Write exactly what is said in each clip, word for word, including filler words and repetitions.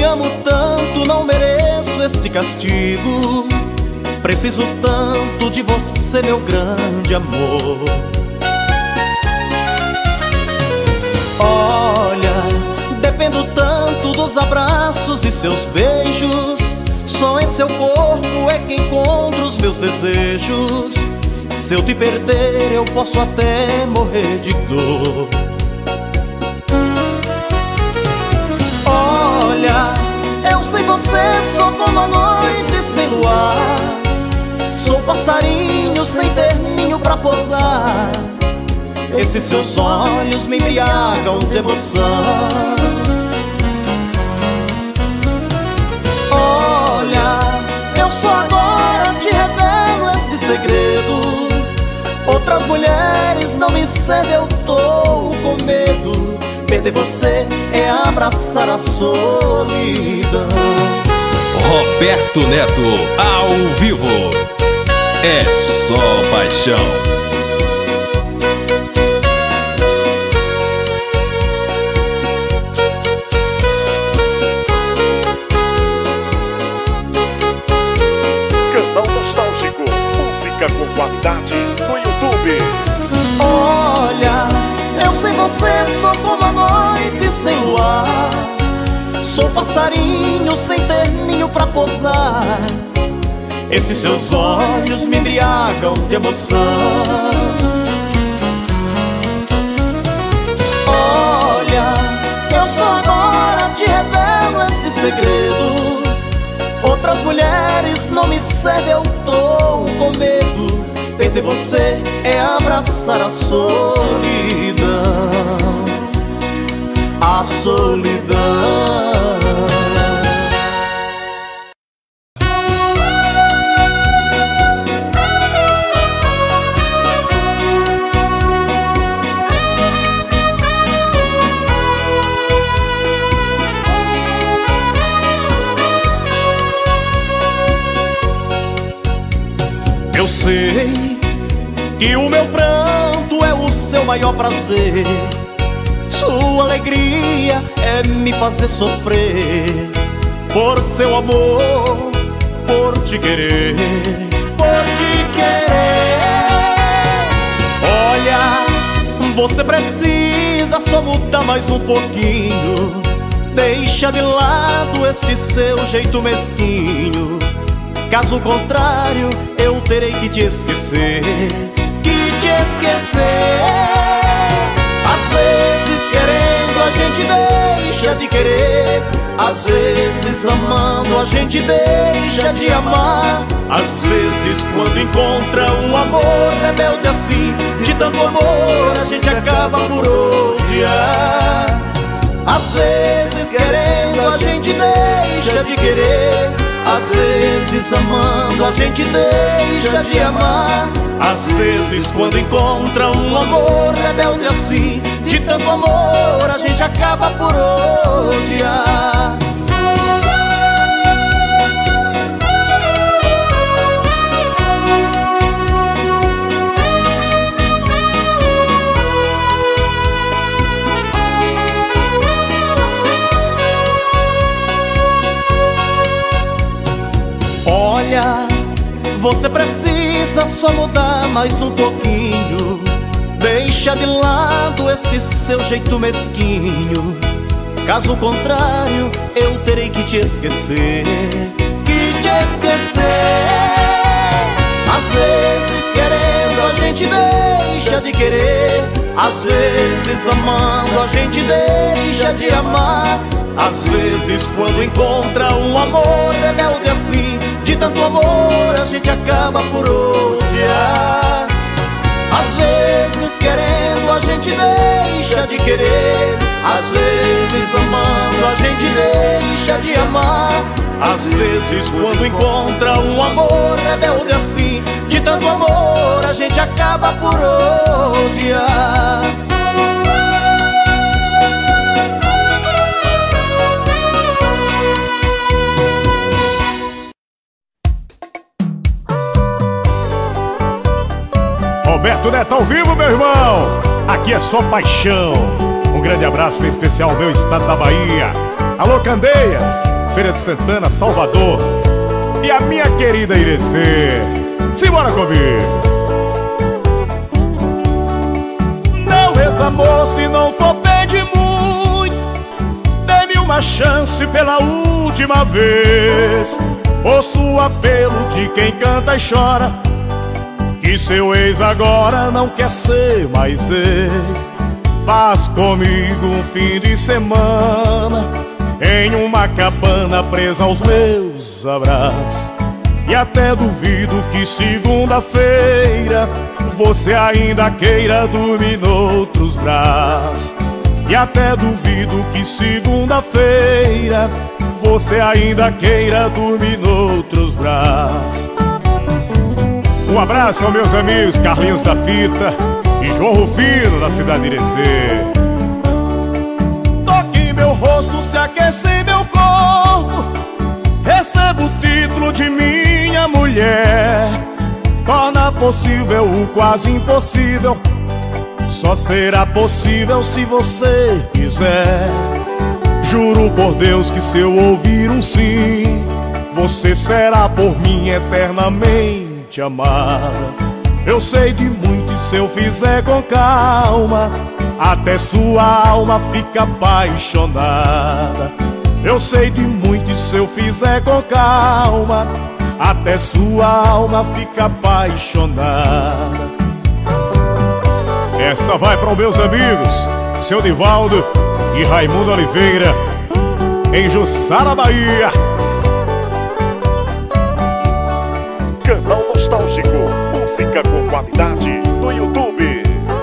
amo tanto, não mereço este castigo. Preciso tanto de você, meu grande amor. Olha, dependo tanto dos abraços e seus beijos. Só em seu corpo é que encontro os meus desejos. Se eu te perder, eu posso até morrer de dor. Olha, eu sei você, sou como a noite sem luar. Sou passarinho sem ter ninho pra pousar. Esses seus olhos me embriagam de emoção. Olha, eu só agora te revelo este segredo. Outras mulheres não me servem, eu tô com medo. Perder você é abraçar a solidão. Roberto Neto, ao vivo. É só paixão. Canal Nostálgico, música com qualidade no YouTube. Olha, eu sei você, sou como a noite sem luar. Sou passarinho sem ter ninho pra pousar. Esses seus olhos me embriagam de emoção. Olha, eu só agora te revelo esse segredo. Outras mulheres não me servem, eu tô com medo. Perder você é abraçar a solidão. A solidão. Eu sei que o meu pranto é o seu maior prazer. Sua alegria é me fazer sofrer. Por seu amor, por te querer, por te querer. Olha, você precisa só mudar mais um pouquinho. Deixa de lado esse seu jeito mesquinho. Caso contrário, eu terei que te esquecer. Que te esquecer. Às vezes querendo a gente deixa de querer. Às vezes amando a gente deixa de amar. Às vezes quando encontra um amor rebelde assim, de tanto amor a gente acaba por odiar. Às vezes querendo a gente deixa de querer. Às vezes amando a gente deixa de amar. Às vezes quando encontra um amor rebelde assim, de tanto amor a gente acaba por odiar. Olha, você precisa só mudar mais um pouquinho. Deixa de lado este seu jeito mesquinho. Caso contrário, eu terei que te esquecer. Que te esquecer. Às vezes querendo a gente deixa de querer. Às vezes amando a gente deixa de amar. Às vezes quando encontra um amor rebelde assim, de tanto amor a gente acaba por odiar. Às vezes querendo a gente deixa de querer. Às vezes amando a gente deixa de amar. Às vezes quando encontra um amor rebelde assim, de tanto amor a gente acaba por odiar. Roberto Neto ao vivo, meu irmão. Aqui é só paixão. Um grande abraço bem especial ao meu estado da Bahia. Alô, Candeias. Feira de Santana, Salvador. E a minha querida Irecê. Simbora comigo. Meu ex-amor, se não for pedir muito, dê-me uma chance pela última vez. Ouço o apelo de quem canta e chora, que seu ex agora não quer ser mais ex. Paz comigo um fim de semana em uma cabana presa aos meus abraços. E até duvido que segunda-feira você ainda queira dormir noutros braços. E até duvido que segunda-feira você ainda queira dormir noutros braços. Um abraço aos meus amigos Carlinhos da Fita e João Rufino, da cidade de Irecê. Toque meu rosto, se aquece em meu corpo, recebo o título de minha mulher. Torna possível o quase impossível, só será possível se você quiser. Juro por Deus que se eu ouvir um sim, você será por mim eternamente amada. Eu sei de muito e se eu fizer com calma, até sua alma fica apaixonada. Eu sei de muito e se eu fizer com calma, até sua alma fica apaixonada. Essa vai para os meus amigos Seu Divaldo e Raimundo Oliveira, em Jussara, Bahia. Canal Nostálgico, música com qualidade no YouTube.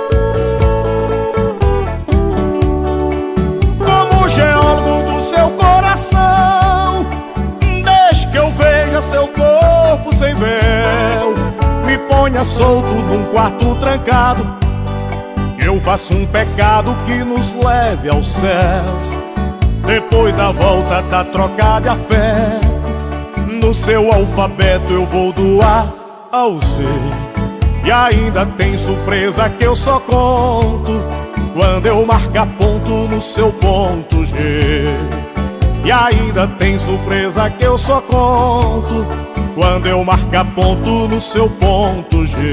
Como geólogo do seu coração, deixe que eu veja seu corpo sem véu. Me ponha solto num quarto trancado, eu faço um pecado que nos leve aos céus. Depois da volta da troca de afeto, no seu alfabeto eu vou do A ao Z. E ainda tem surpresa que eu só conto quando eu marcar ponto no seu ponto G. E ainda tem surpresa que eu só conto quando eu marcar ponto no seu ponto G.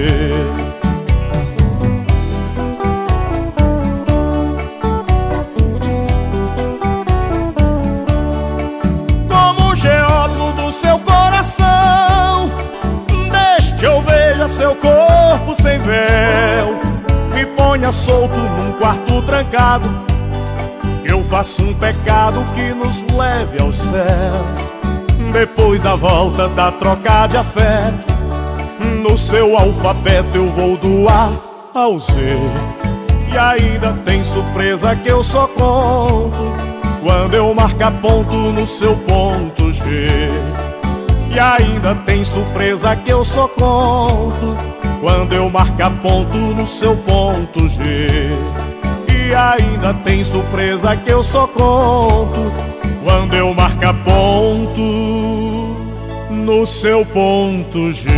Seu coração, deixe que eu veja seu corpo sem véu. Me ponha solto num quarto trancado, que eu faço um pecado que nos leve aos céus. Depois da volta da troca de afeto, no seu alfabeto eu vou do A ao Z. E ainda tem surpresa que eu só conto quando eu marcar ponto no seu ponto G. E ainda tem surpresa que eu só conto quando eu marcar ponto no seu ponto G. E ainda tem surpresa que eu só conto quando eu marcar ponto no seu ponto G.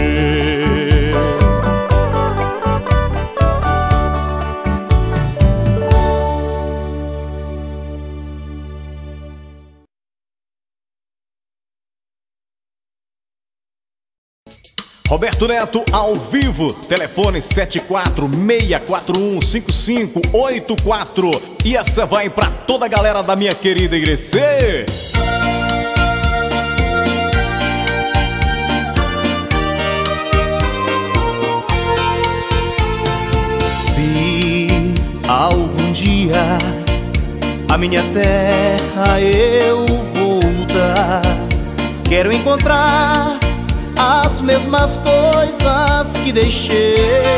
Roberto Neto ao vivo, telefone sete quatro seis quatro um cinco cinco oito quatro. E essa vai pra toda a galera da minha querida Irecê. Se algum dia a minha terra eu voltar, quero encontrar as mesmas coisas que deixei.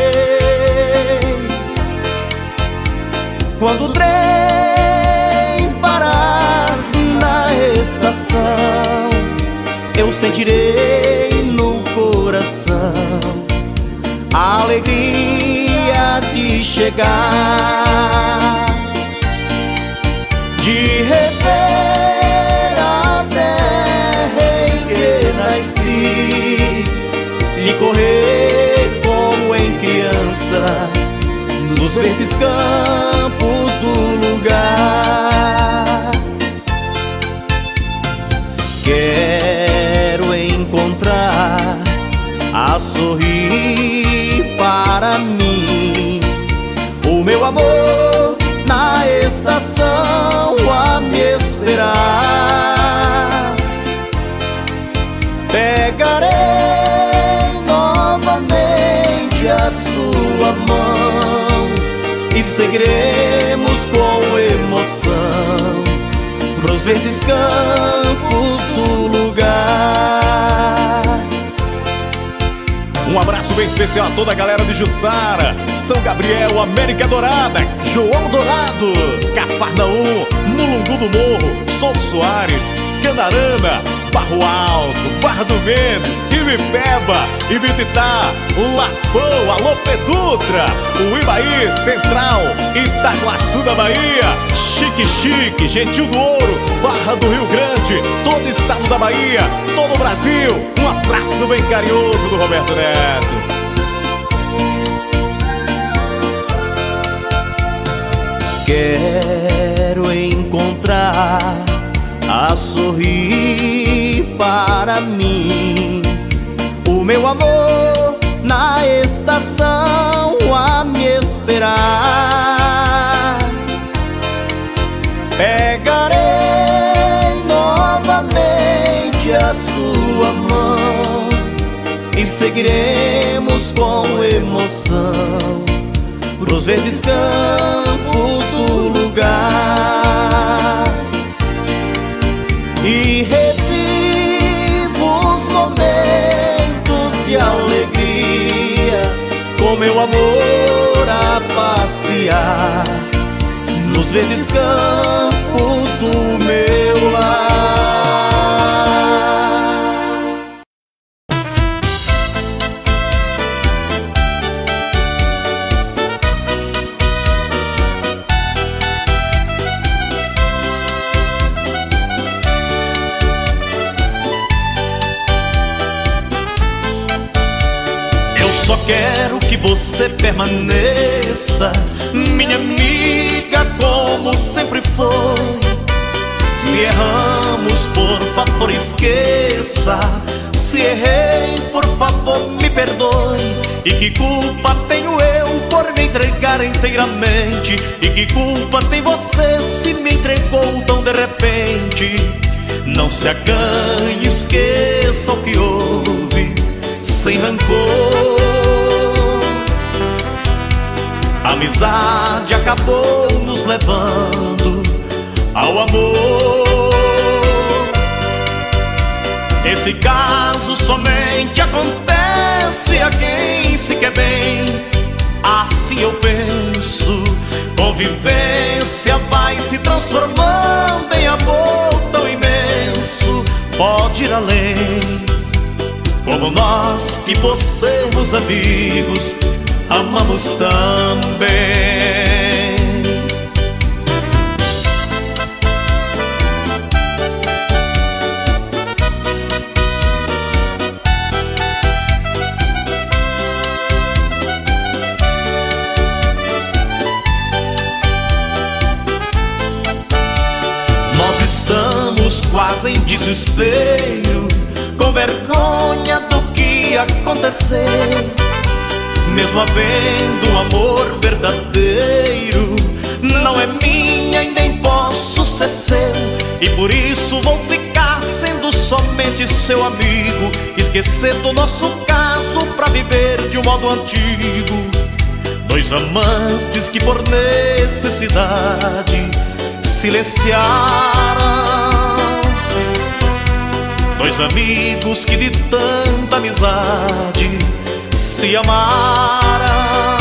Quando o trem parar na estação, eu sentirei no coração a alegria de chegar, de rever a terra em que nasci, de correr como em criança nos verdes campos do lugar. Quero encontrar a sorrir para mim, o meu amor na estação a me esperar. Pegarei novamente a sua mão e seguiremos com emoção pros verdes campos do lugar. Um abraço bem especial a toda a galera de Jussara, São Gabriel, América Dourada, João Dourado, Cafarnaum, Mulungu do Morro, Sol Soares, Candarana, Barro Alto, Barra do Mendes, Ibipeba, Ibititá, Lapão, Alô Pedutra, Uibaí, Central, Itaguaçu da Bahia, Chique Chique, Gentil do Ouro, Barra do Rio Grande, todo o estado da Bahia, todo o Brasil. Um abraço bem carinhoso do Roberto Neto. Quero encontrar a sorrir para mim, o meu amor na estação a me esperar. Pegarei novamente a sua mão e seguiremos com emoção pros verdes campos do lugar. E revivo os momentos de alegria, com meu amor a passear nos verdes campos do meu lar. Só quero que você permaneça, minha amiga, como sempre foi. Se erramos, por favor, esqueça. Se errei, por favor, me perdoe. E que culpa tenho eu por me entregar inteiramente? E que culpa tem você se me entregou tão de repente? Não se acanhe, esqueça o que houve, sem rancor. A amizade acabou nos levando ao amor. Esse caso somente acontece a quem se quer bem. Assim eu penso, convivência vai se transformando em amor tão imenso. Pode ir além, como nós que por sermos amigos amamos também. Nós estamos quase em desespero, com vergonha do que aconteceu. Mesmo havendo um amor verdadeiro, não é minha e nem posso ser seu. E por isso vou ficar sendo somente seu amigo, esquecer do nosso caso pra viver de um modo antigo. Dois amantes que por necessidade silenciaram, dois amigos que de tanta amizade se amaram.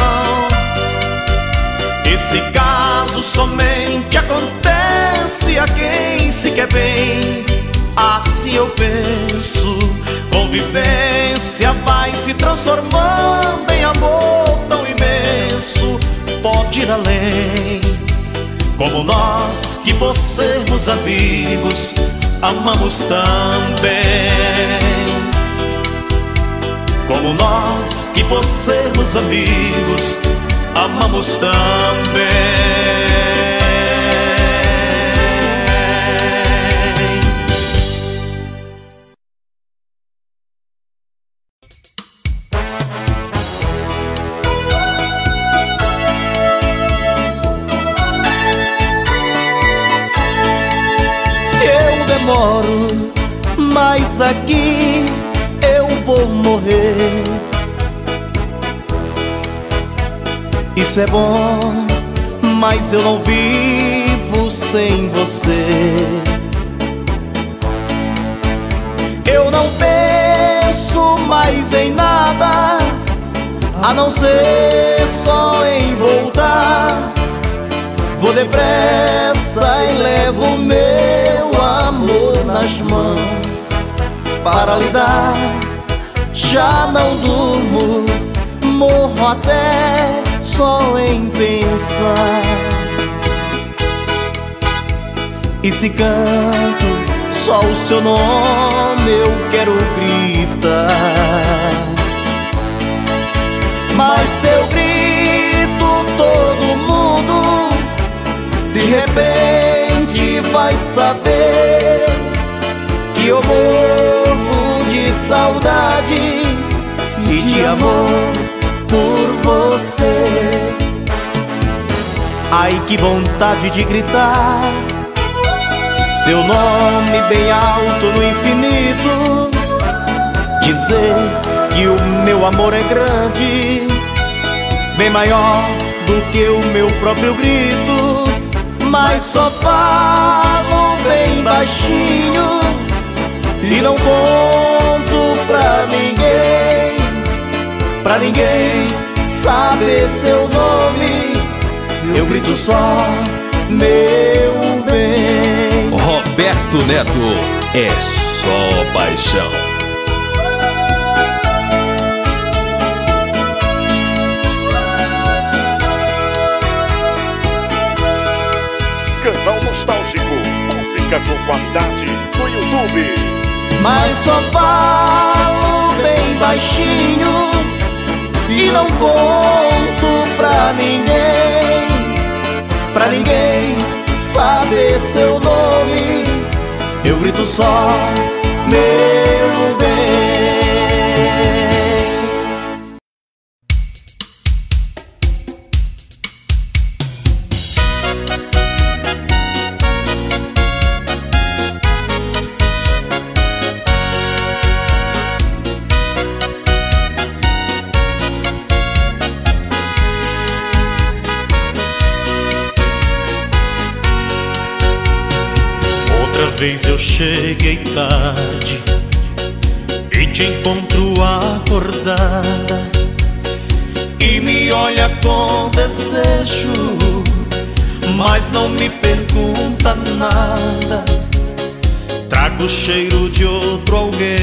Esse caso somente acontece a quem se quer bem. Assim eu penso, convivência vai se transformando em amor tão imenso. Pode ir além, como nós que por sermos amigos amamos também. Como nós que por sermos amigos amamos também. mas aqui eu vou morrer. Isso é bom, mas eu não vivo sem você. Eu não penso mais em nada, a não ser só em voltar. Vou depressa e levo meu amor nas mãos para lhe dar. Já não durmo, morro até só em pensar. E se canto só o seu nome eu quero gritar. Mas se eu grito todo mundo de repente vai saber que eu morro de saudade e de amor por você. Ai, que vontade de gritar seu nome bem alto no infinito, dizer que o meu amor é grande, bem maior do que o meu próprio grito. Mas só falo bem baixinho e não conto pra ninguém, pra ninguém saber seu nome. Eu grito só meu bem. Roberto Neto, é só paixão. Canal Nostálgico, música com qualidade no YouTube. Mas só falo bem baixinho e não conto pra ninguém, pra ninguém saber seu nome. Eu grito só meu bem. Outra vez eu cheguei tarde e te encontro acordada e me olha com desejo, mas não me pergunta nada. Trago o cheiro de outro alguém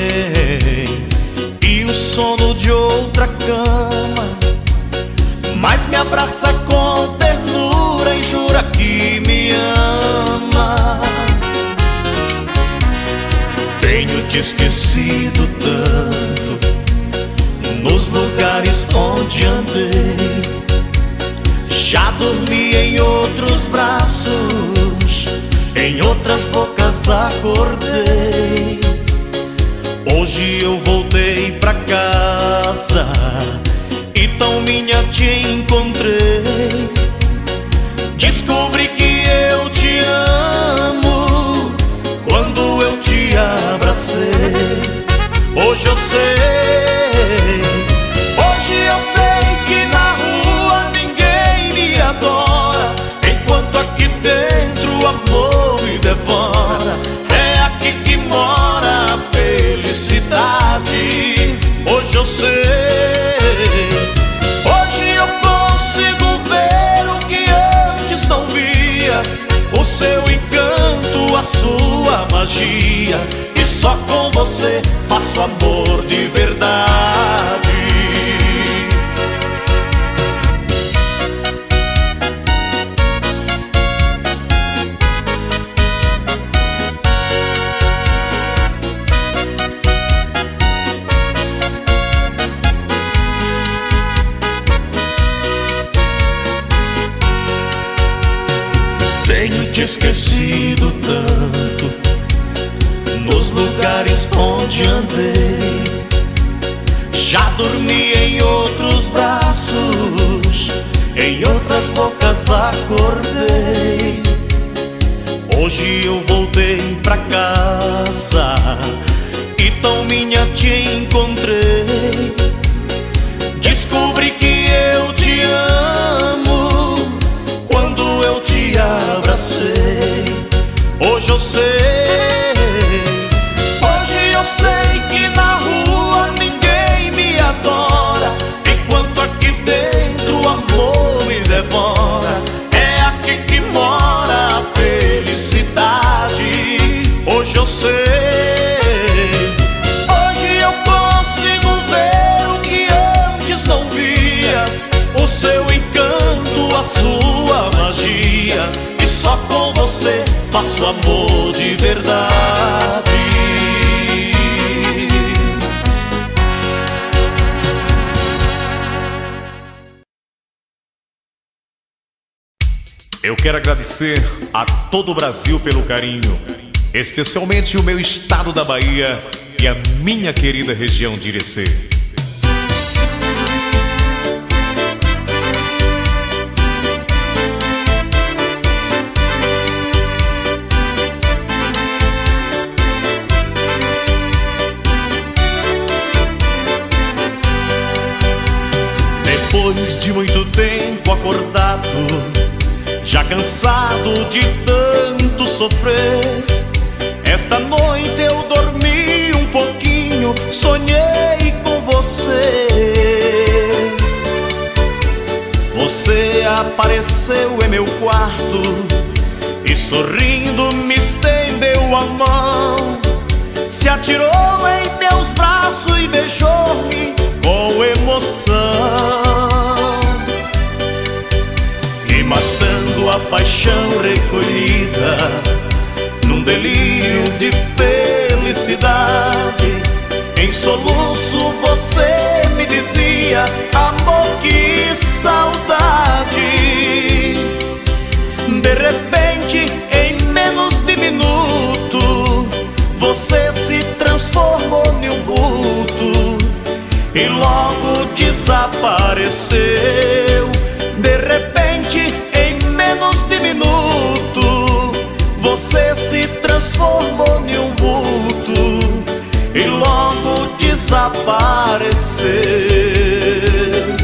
e o sono de outra cama, mas me abraça com ternura e jura que me ama. Tenho te esquecido tanto nos lugares onde andei, já dormi em outros braços, em outras bocas acordei. Hoje eu voltei pra casa e tão minha te encontrei. Descobri que eu te amo quando eu te abracei. Hoje eu sei, hoje eu sei que na rua ninguém me adora, enquanto aqui dentro o amor me devora. É aqui que mora a felicidade. Hoje eu sei, hoje eu consigo ver o que antes não via, o seu encanto, a sua magia. E só com você faço amor de verdade. Tenho te esquecido tanto nos lugares onde andei, já dormi em outros braços, em outras bocas acordei. Hoje eu voltei pra casa manhã te encontrei, descobri que eu te amo quando eu te abracei. Hoje eu sei, hoje eu sei que na rua ninguém me adora, enquanto aqui dentro o amor me devora. É aqui que mora a felicidade. Hoje eu sei, hoje eu consigo ver o que antes não via, o seu encanto, a sua magia, e só com você faço amor de verdade. Eu quero agradecer a todo o Brasil pelo carinho, especialmente o meu estado da Bahia e a minha querida região de Irecê. Depois de muito tempo acordado, já cansado de tanto sofrer, esta noite eu dormi um pouquinho, sonhei com você. Você apareceu em meu quarto e sorrindo me estendeu a mão, se atirou em meus braços e beijou-me com emoção. E matando a paixão recolhida num delírio de felicidade, em soluço você me dizia: amor, que saudade. De repente, em menos de minuto, você se transformou em um vulto e logo desapareceu. De repente, em menos de minuto, você se transformou em um vulto e logo desapareceu.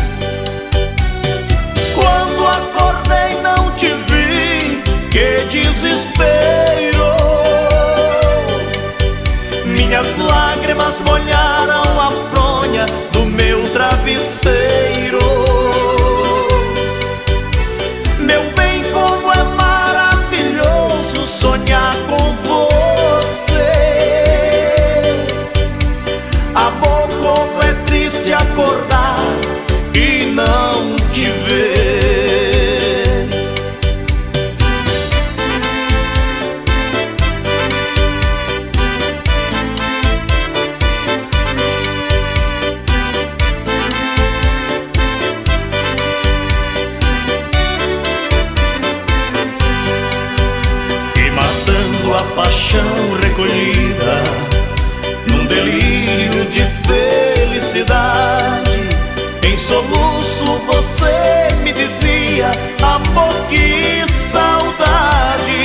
Quando acordei não te vi, que desespero. Minhas lágrimas molharam a fronha do meu travesseiro. Meu bem, como é maravilhoso sonhar com você. Amor, como é triste acordar e não te ver. A paixão recolhida num delírio de felicidade, em soluço você me dizia: amor, que saudade.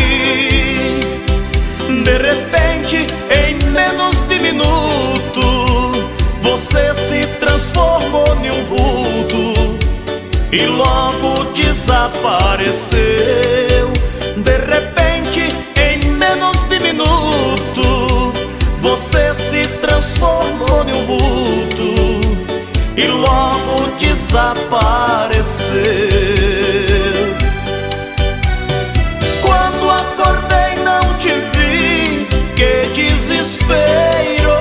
De repente, em menos de minuto, você se transformou em um vulto e logo desapareceu. De repente, em menos de minuto, você se transformou em um vulto e logo desapareceu. Quando acordei não te vi, que desespero.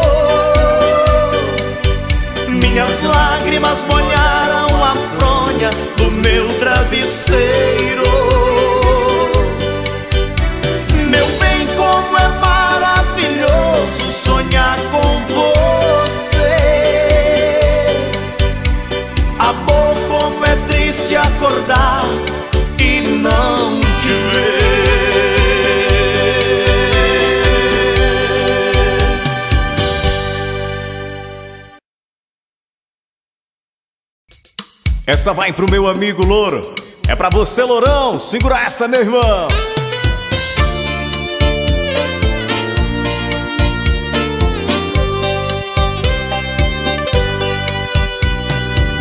Minhas lágrimas molharam a fronha do meu travesseiro. Meu bem, como é maravilhoso sonhar com você. Amor, como é triste acordar e não te ver. Essa vai pro meu amigo Louro. É pra você, Lourão. Segura essa, meu irmão.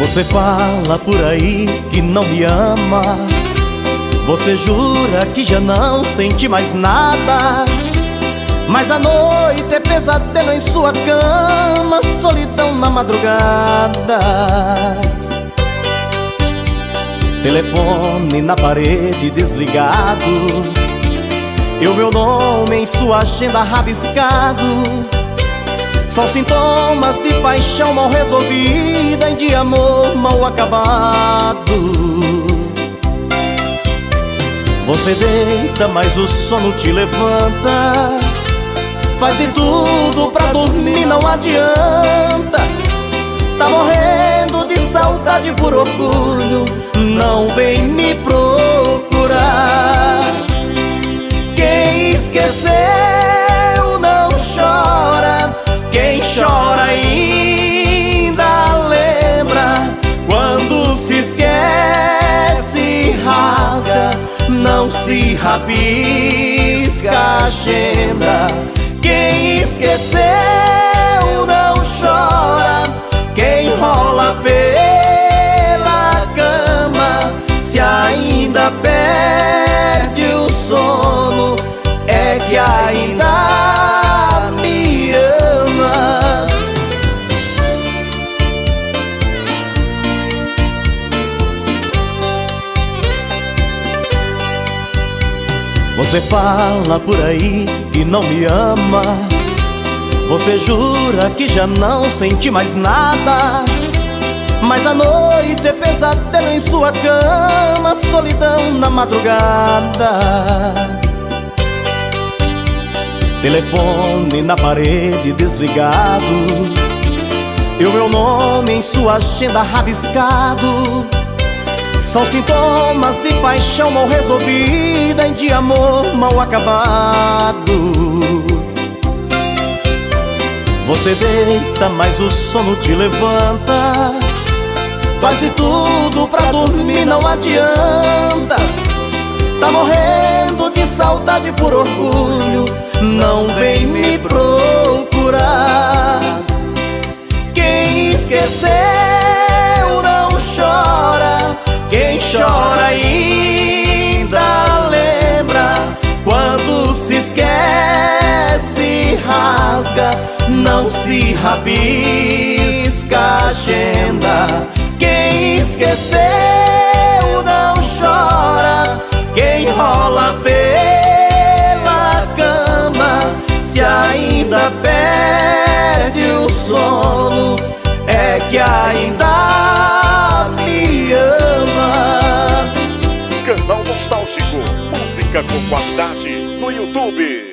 Você fala por aí que não me ama, você jura que já não sente mais nada, mas a noite é pesadelo em sua cama, solidão na madrugada. Telefone na parede desligado, e o meu nome em sua agenda rabiscado. São sintomas de paixão mal resolvida e de amor mal acabado. Você deita, mas o sono te levanta, faz de tudo pra dormir, não adianta. Tá morrendo de saudade por orgulho, não vem me procurar. Quem esqueceu não chora, quem chora ainda lembra. Quando se esquece rasga, não se rabisca a agenda. Quem esqueceu não chora, quem rola pela cama, se ainda perde o sono, é que ainda me ama. Você fala por aí que não me ama, você jura que já não sente mais nada, mas a noite é pesadelo em sua cama, solidão na madrugada. Telefone na parede desligado, e o meu nome em sua agenda rabiscado. São sintomas de paixão mal resolvida e de amor mal acabado. Você deita, mas o sono te levanta, faz de tudo pra dormir, não adianta. Tá morrendo de saudade por orgulho, não vem me procurar. Quem esqueceu não chora, quem chora ainda lembra. Quando se esquece rasga, não se rabisca a agenda. Quem esqueceu não chora, quem rola pela cama, se ainda perde o sono, é que ainda me ama. Canal Nostálgico, música com qualidade no YouTube.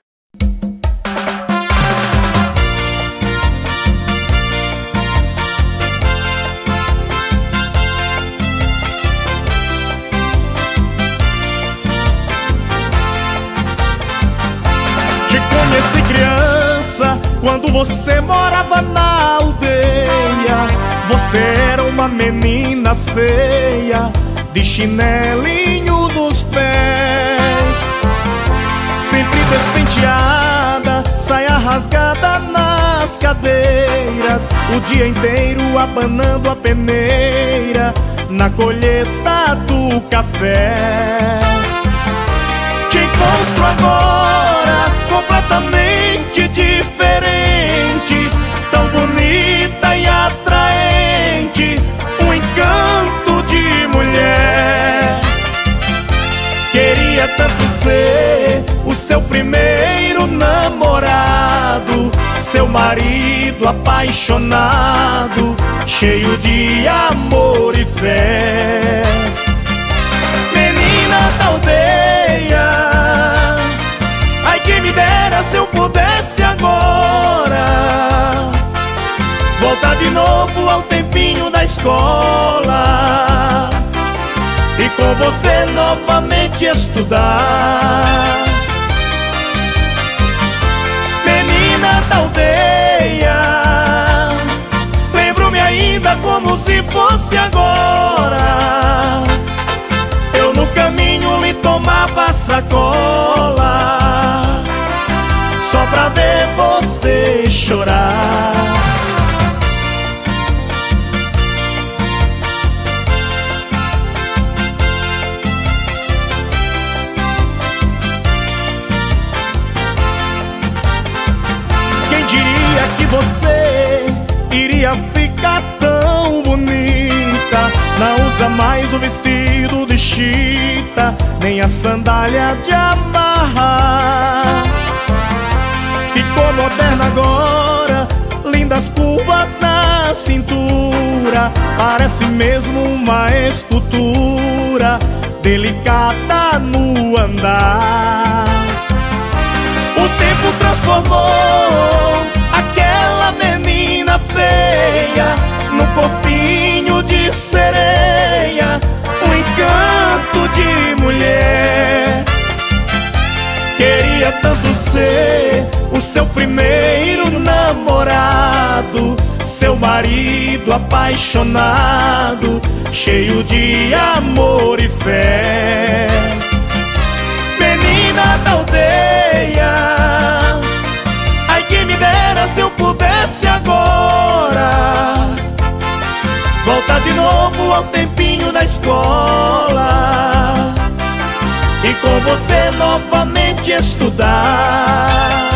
Conheci criança quando você morava na aldeia. Você era uma menina feia, de chinelinho nos pés, sempre despenteada, saia rasgada nas cadeiras, o dia inteiro abanando a peneira na colheita do café. Te encontro agora completamente diferente, tão bonita e atraente, um encanto de mulher. Queria tanto ser o seu primeiro namorado, seu marido apaixonado, cheio de amor e fé. Menina da aldeia, ai quem me dera se eu pudesse agora voltar de novo ao tempinho da escola e com você novamente estudar. Menina da aldeia, lembro-me ainda como se fosse agora. Eu no caminho lhe tomava sacola só pra ver você chorar. você iria ficar tão bonita. Não usa mais o vestido de chita, nem a sandália de amarrar. Ficou moderna agora, lindas curvas na cintura. Parece mesmo uma escultura, delicada no andar. O tempo transformou aquela menina feia num corpinho de sereia, um encanto de mulher. Queria tanto ser o seu primeiro namorado, seu marido apaixonado, cheio de amor e fé. Menina da aldeia, ai que me dera se eu pudesse agora voltar de novo ao tempinho da escola e com você novamente estudar.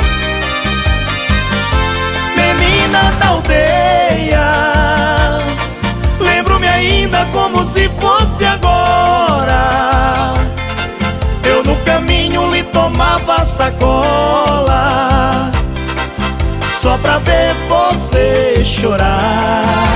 Menina da aldeia, lembro-me ainda como se fosse agora. Eu no caminho lhe tomava sacola só pra ver você chorar.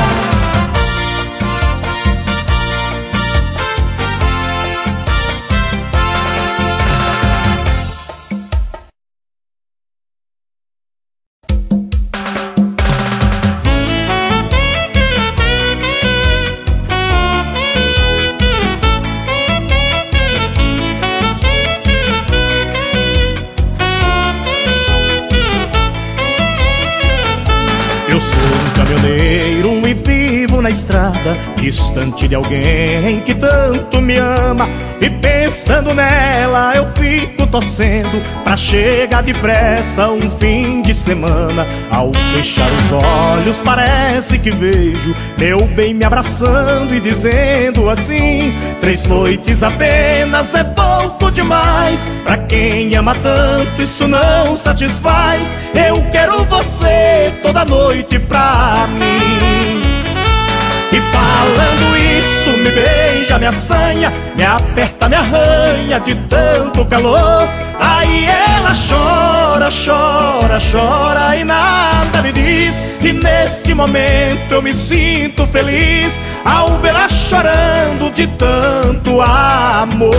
Eu sou um caminhoneiro e vivo na estrada, distante de alguém que tanto me ama. E pensando nela eu fico torcendo pra chegar depressa um fim de semana. Ao fechar os olhos parece que vejo meu bem me abraçando e dizendo assim: três noites apenas é pouco demais, pra quem ama tanto isso não satisfaz. Eu quero você toda noite pra mim. E falando isso me beija, me assanha, me aperta, me arranha de tanto calor. Aí ela chora, chora, chora e nada me diz. E neste momento eu me sinto feliz ao vê-la chorando de tanto amor.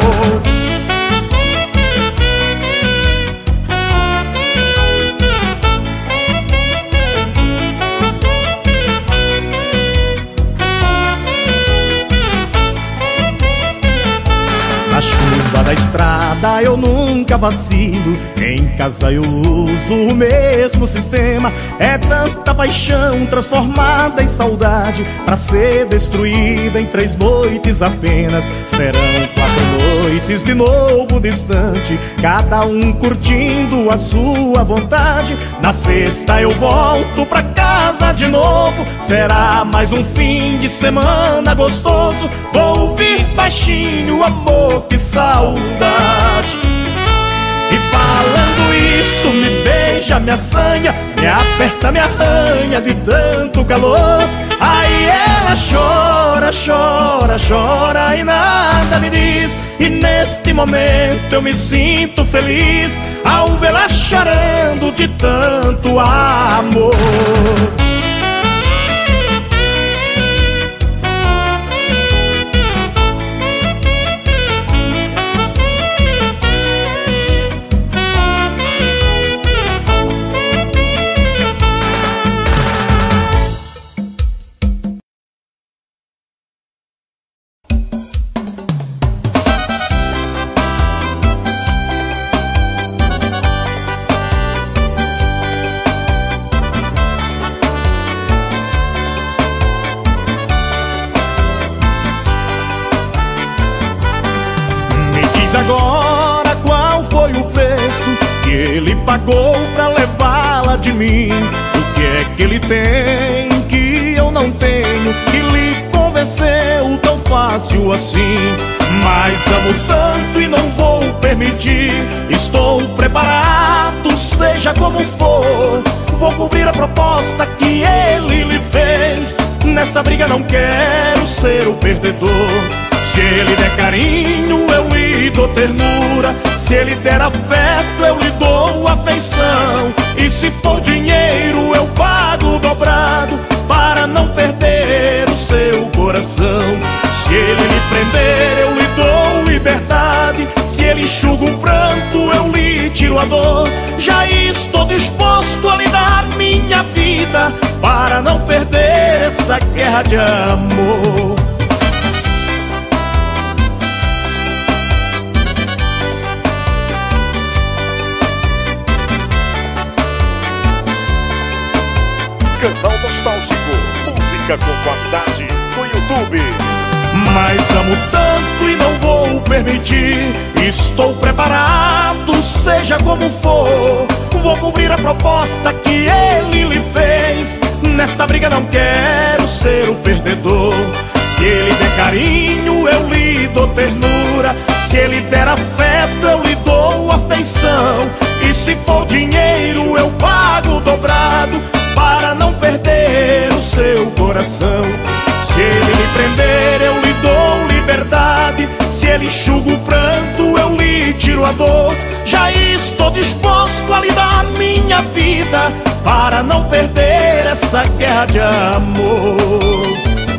Na chuva da estrada eu nunca vacilo, em casa eu uso o mesmo sistema. É tanta paixão transformada em saudade pra ser destruída em três noites apenas. Serão quatro noites de novo distante, cada um curtindo a sua vontade. Na sexta eu volto pra casa de novo, será mais um fim de semana gostoso. Vou ouvir baixinho, amor, que saudade. E falando isso me beija, me assanha, me aperta, me arranha de tanto calor. Aí ela chora, chora, chora e nada me diz. E neste momento eu me sinto feliz ao vê-la chorando de tanto amor. Agora qual foi o preço que ele pagou pra levá-la de mim? O que é que ele tem que eu não tenho, que lhe convenceu tão fácil assim? Mas amo tanto e não vou permitir, estou preparado, seja como for. Vou cobrir a proposta que ele lhe fez. Nesta briga não quero ser o perdedor. Se ele der carinho, eu lhe dou ternura. Se ele der afeto, eu lhe dou afeição. E se for dinheiro, eu pago dobrado, para não perder o seu coração. Se ele lhe prender, eu lhe dou liberdade. Se ele enxuga o pranto, eu lhe tiro a dor. Já estou disposto a lhe dar minha vida, para não perder essa guerra de amor. Canal Nostálgico, música com qualidade no YouTube. Mas amo tanto e não vou permitir. Estou preparado, seja como for. Vou cumprir a proposta que ele lhe fez. Nesta briga não quero ser o perdedor. Se ele der carinho, eu lhe dou ternura. Se ele der afeto, eu lhe dou afeição. E se for dinheiro, eu pago dobrado, para não perder o seu coração. Se ele me prender, eu lhe dou liberdade. Se ele enxuga o pranto, eu lhe tiro a dor. Já estou disposto a lhe dar minha vida, para não perder essa guerra de amor.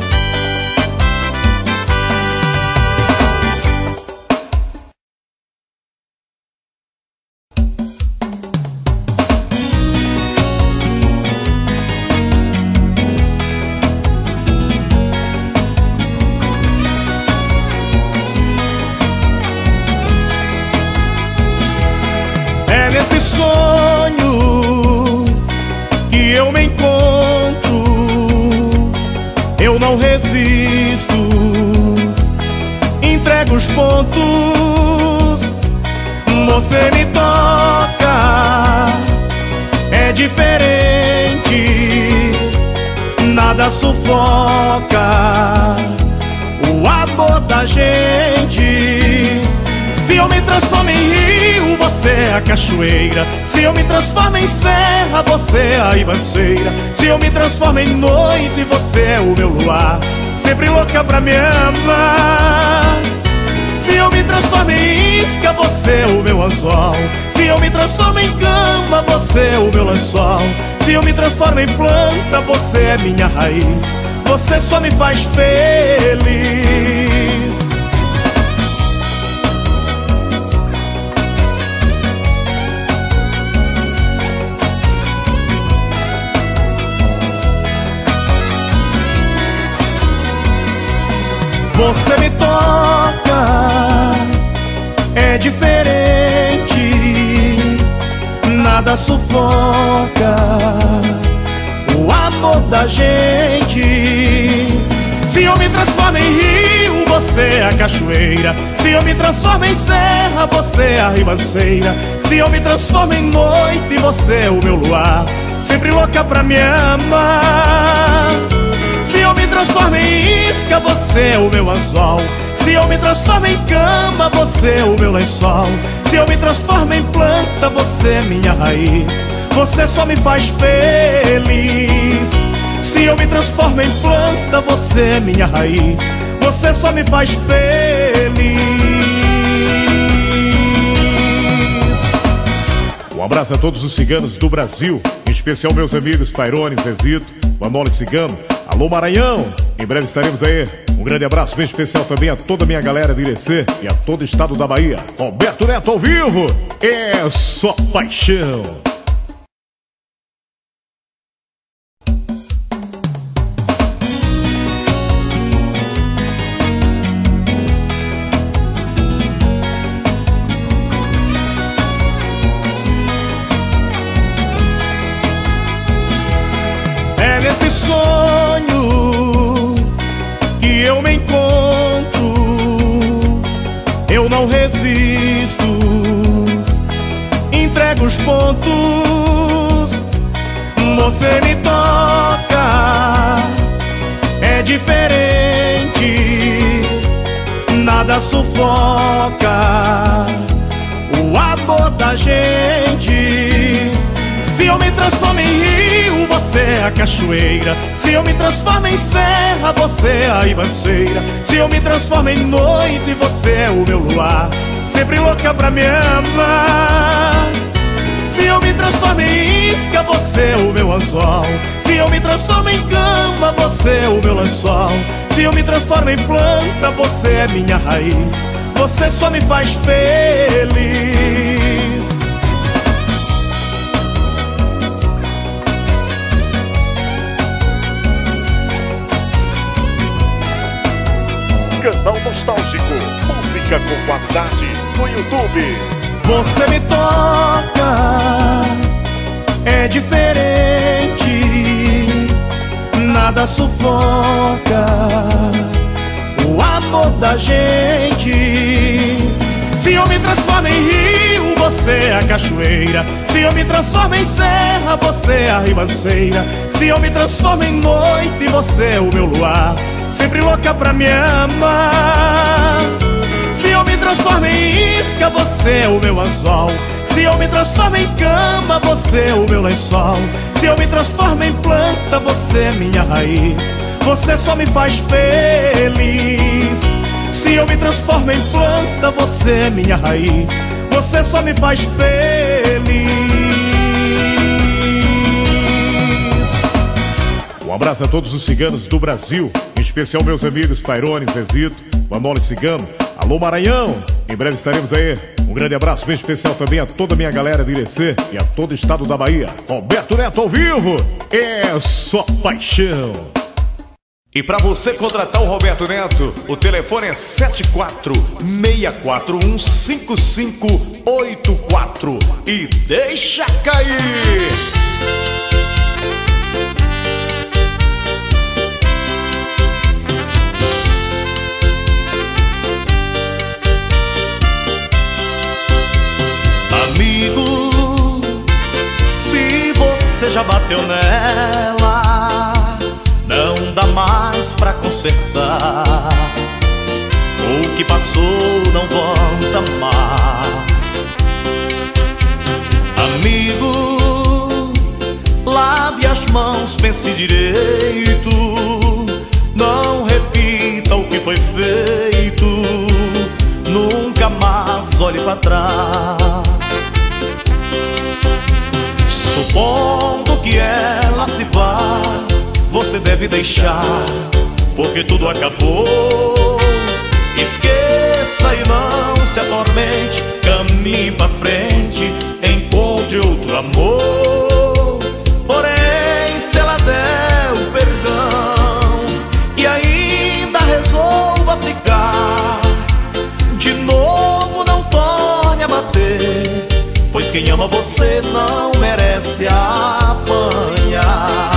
Neste sonho que eu me encontro, eu não resisto, entrego os pontos, você me toca, é diferente, nada sufoca o amor da gente. Se eu me transformo em rio, você é a cachoeira. Se eu me transformo em serra, você é a ribanceira. Se eu me transformo em noite, você é o meu luar, sempre louca pra me amar. Se eu me transformo em isca, você é o meu anzol. Se eu me transformo em cama, você é o meu lençol. Se eu me transformo em planta, você é minha raiz. Você só me faz feliz. Você me toca, é diferente, nada sufoca o amor da gente. Se eu me transformo em rio, você é a cachoeira. Se eu me transformo em serra, você é a ribanceira. Se eu me transformo em noite, você é o meu luar, sempre louca pra me amar. Se eu me transformo em isca, você é o meu anzol. Se eu me transformo em cama, você é o meu lençol. Se eu me transformo em planta, você é minha raiz. Você só me faz feliz. Se eu me transformo em planta, você é minha raiz. Você só me faz feliz. Um abraço a todos os ciganos do Brasil, em especial meus amigos Tairone, Zezito, Manolo Cigano. Alô Maranhão, em breve estaremos aí. Um grande abraço bem especial também a toda a minha galera de Irecê e a todo o estado da Bahia. Roberto Neto ao vivo, é só paixão. É neste sonho que eu me encontro, eu não resisto, entrego os pontos, você me toca, é diferente, nada sufoca o amor da gente. Se eu me transformo em rio, a cachoeira. Se eu me transformo em serra, você é a ribanceira. Se eu me transformo em noite, você é o meu luar, sempre louca pra me amar. Se eu me transformo em isca, você é o meu anzol. Se eu me transformo em cama, você é o meu lençol. Se eu me transformo em planta, você é minha raiz. Você só me faz feliz. Canal Nostálgico, música com qualidade no YouTube. Você me toca, é diferente, nada sufoca o amor da gente. Se eu me transformo em rio, você é a cachoeira. Se eu me transformo em serra, você é a ribanceira. Se eu me transformo em noite, você é o meu luar, sempre louca pra me amar. Se eu me transformo em isca, você é o meu anzol. Se eu me transformo em cama, você é o meu lençol. Se eu me transformo em planta, você é minha raiz. Você só me faz feliz. Se eu me transformo em planta, você é minha raiz. Você só me faz feliz. Um abraço a todos os ciganos do Brasil, em especial meus amigos Tairone, Zezito, Manolo Cigano. Alô Maranhão, em breve estaremos aí. Um grande abraço bem especial também a toda a minha galera de Irecê e a todo o estado da Bahia. Roberto Neto ao vivo, é só paixão. E para você contratar o Roberto Neto, o telefone é sete quatro seis quatro um cinco cinco oito quatro e deixa cair. Amigo, se você já bateu nela, não dá mais pra consertar. O que passou não volta mais. Amigo, lave as mãos, pense direito. Não repita o que foi feito. Nunca mais olhe pra trás. Supondo que ela se vá, você deve deixar, porque tudo acabou. Esqueça e não se atormente, caminhe pra frente, encontre outro amor. Porém, se ela der o perdão e ainda resolva ficar, de novo não torne a bater, pois quem ama você não merece apanhar.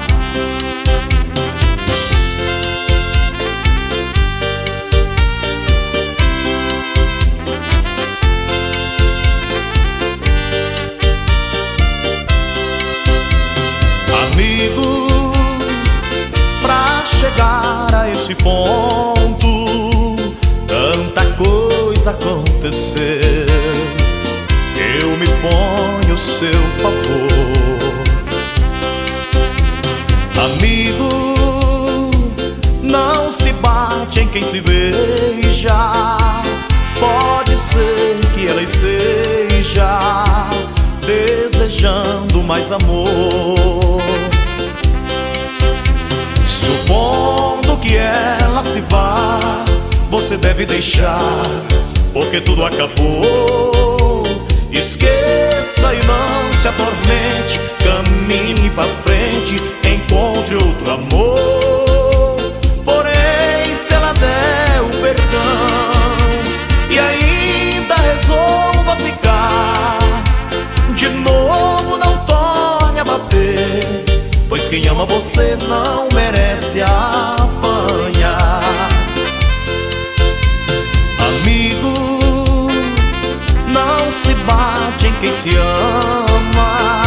Amigo, pra chegar a esse ponto, tanta coisa aconteceu. Eu me ponho a seu favor. Amigo, não se bate em quem se beija. Pode ser que ela esteja desejando mais amor. Supondo que ela se vá, você deve deixar, porque tudo acabou. Esqueça e não se atormente, caminhe pra frente, encontre outro amor. Porém, se ela der o perdão e ainda resolva ficar, de novo não torne a bater, pois quem ama você não merece apanhar. Amigo, não se bate em quem se ama.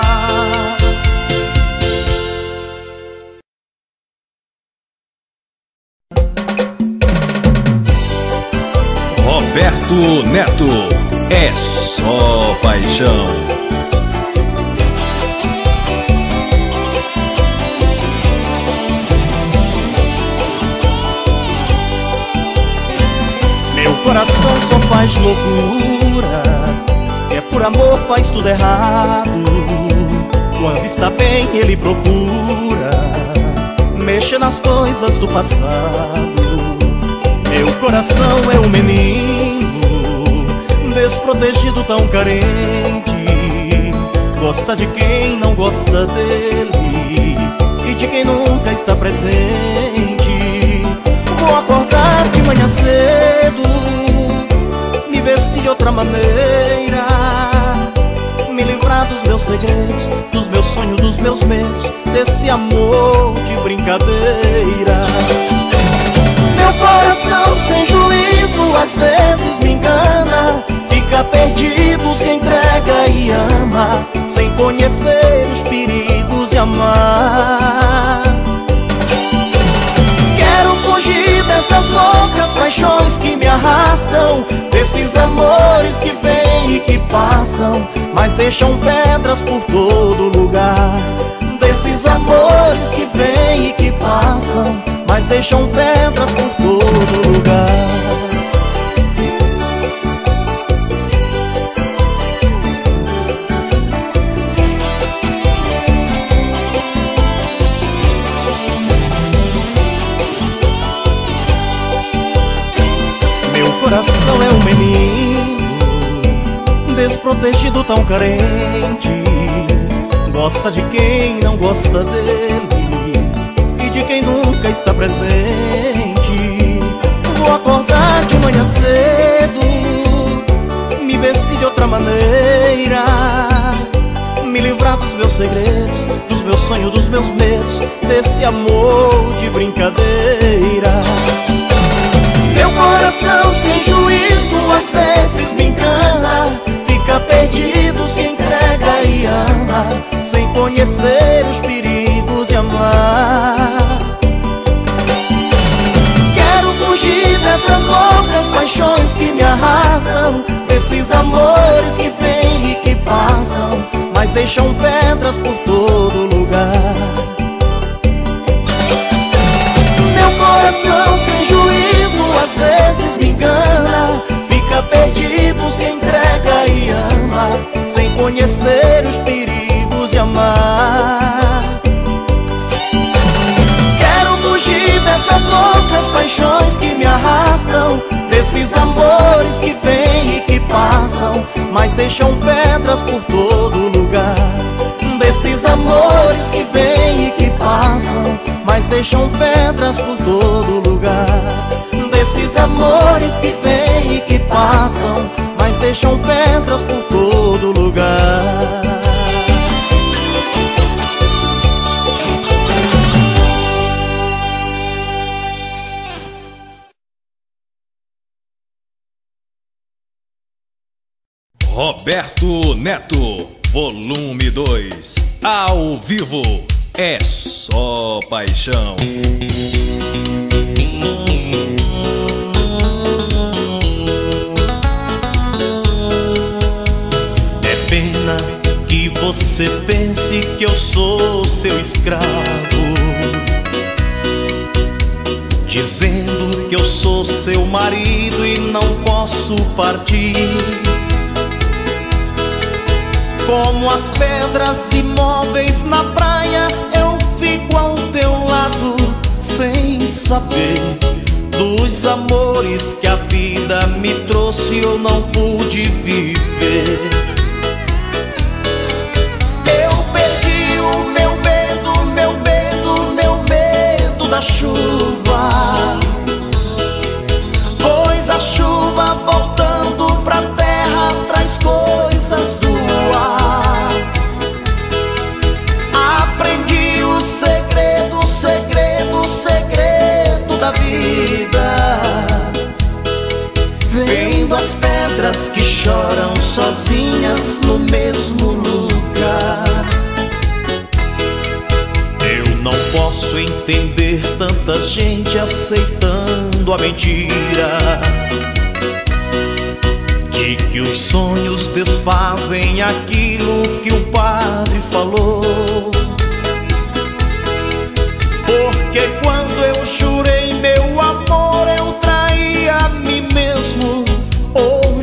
Roberto Neto, é só paixão. faz loucuras, se é por amor faz tudo errado. Quando está bem ele procura mexer nas coisas do passado. Meu coração é um menino desprotegido, tão carente, gosta de quem não gosta dele e de quem nunca está presente. Vou acordar de manhã cedo, me vestir de outra maneira, me livrar dos meus segredos, dos meus sonhos, dos meus medos, desse amor de brincadeira. Meu coração sem juízo às vezes me engana, fica perdido, se entrega e ama, sem conhecer os perigos de amar. Quero fugir dessas loucas paixões que me arrastam, desses amores que vêm e que passam, mas deixam pedras por todo lugar. Desses amores que vêm e que passam, mas deixam pedras por todo lugar. Meu coração é um menino desprotegido, tão carente, gosta de quem não gosta dele e de quem nunca está presente. Vou acordar de manhã cedo, me vestir de outra maneira, me livrar dos meus segredos, dos meus sonhos, dos meus medos, desse amor de brincadeira. Meu coração sem juízo às vezes me engana, fica perdido, se entrega e ama, sem conhecer os perigos de amar. Quero fugir dessas loucas paixões que me arrastam, desses amores que vêm e que passam, mas deixam pedras por todo lugar. Meu coração sem juízo às vezes me engana, fica perdido, se entrega e ama, sem conhecer os perigos de amar. Quero fugir dessas loucas paixões que me arrastam, desses amores que vêm e que passam, mas deixam pedras por todo lugar. Desses amores que vêm e que passam, mas deixam pedras por todo lugar. Desses amores que vêm e que passam, mas deixam pedras por todo lugar. Roberto Neto, volume dois, ao vivo, é só paixão. É pena que você pense que eu sou seu escravo, dizendo que eu sou seu marido e não posso partir. Como as pedras imóveis na praia, eu fico ao teu lado, sem saber dos amores que a vida me trouxe, eu não pude viver. Eu perdi o meu medo, meu medo, meu medo da chuva, pois a chuva voltando pra terra traz coisas do ar. Aprendi o segredo, segredo, segredo da vida, vendo as pedras que choram sozinhas no mesmo lugar. Eu não posso entender tanta gente aceitando a mentira de que os sonhos desfazem aquilo que o padre falou. Porque quando eu jurei meu amor, eu traí a mim mesmo, ou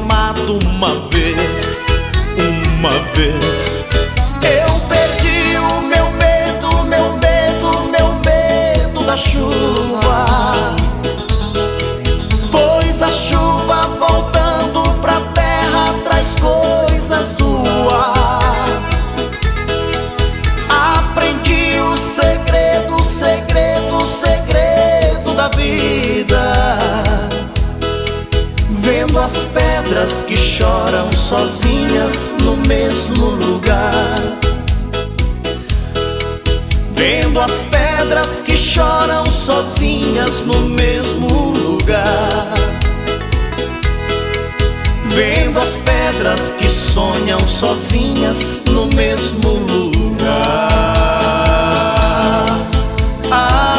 amado uma vez, uma vez. Eu perdi o meu medo, meu medo, meu medo da chuva, pois a chuva voltando pra terra traz coisas do ar. Aprendi o segredo, segredo, segredo da vida, vendo as pedras que choram sozinhas no mesmo lugar. Vendo as pedras que choram sozinhas no mesmo lugar. Vendo as pedras que sonham sozinhas no mesmo lugar. Ah.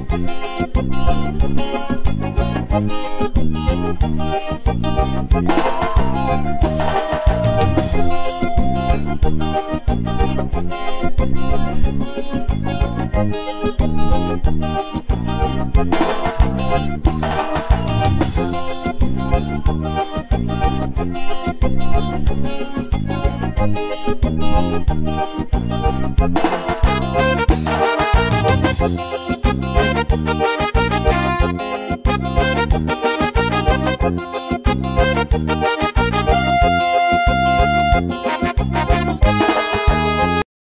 Thank you.